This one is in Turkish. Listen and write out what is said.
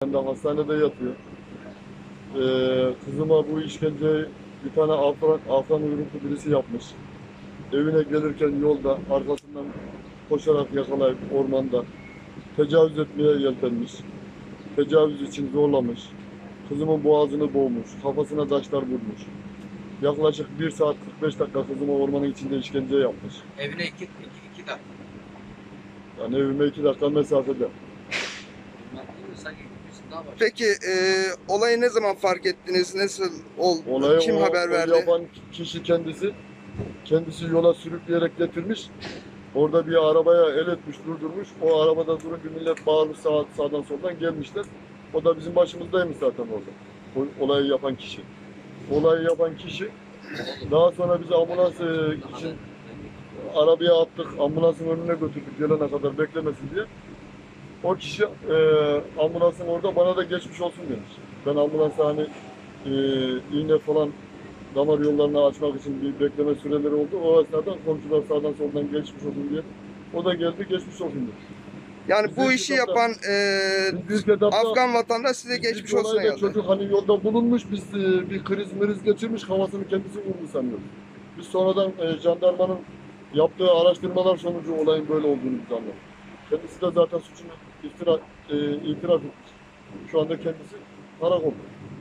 Ben de hastanede yatıyor. Kızıma bu işkenceyi bir tane Afgan uyruklu birisi yapmış. Evine gelirken yolda arkasından koşarak yakalayıp ormanda tecavüz etmeye yeltenmiş. Tecavüz için zorlamış. Kızımın boğazını boğmuş. Kafasına taşlar vurmuş. Yaklaşık 1 saat 45 dakika kızıma ormanın içinde işkence yapmış. Evine iki dakika. Yani evime 2 dakika mesafede. Sanki birisi daha var. Peki olayı ne zaman fark ettiniz? Nasıl oldu? Olayı Kim haber o verdi? yapan kişi kendisi yola sürükleyerek getirmiş. Orada bir arabaya el etmiş, durdurmuş. O arabada durunca millet bağırmış sağdan soldan gelmişler. O da bizim başımızdaymış zaten orada. O, olayı yapan kişi. Olayı yapan kişi daha sonra bizi ambulans için arabaya attık. Ambulansın önüne götürdük gelene kadar beklemesin diye. O kişi ambulansın orada bana da geçmiş olsun demiş. Ben ambulansa hani iğne falan damar yollarını açmak için bir bekleme süreleri oldu. O esnada komşular sağdan soldan geçmiş olsun diye. O da geldi geçmiş olsun dedi. Yani Biz bu ilk işi etapta- yapan Biz ilk etapta Afgan vatandaş size biz geçmiş ilk olsun olayda yazdı. çocuk hani yolda bulunmuş, biz bir kriz geçirmiş, kafasını kendisi vurdu sanıyoruz. Biz sonradan jandarmanın yaptığı araştırmalar sonucu olayın böyle olduğunu biz anladık. Kendisi de zaten suçunu itiraf etmiş. Şu anda kendisi karakolda.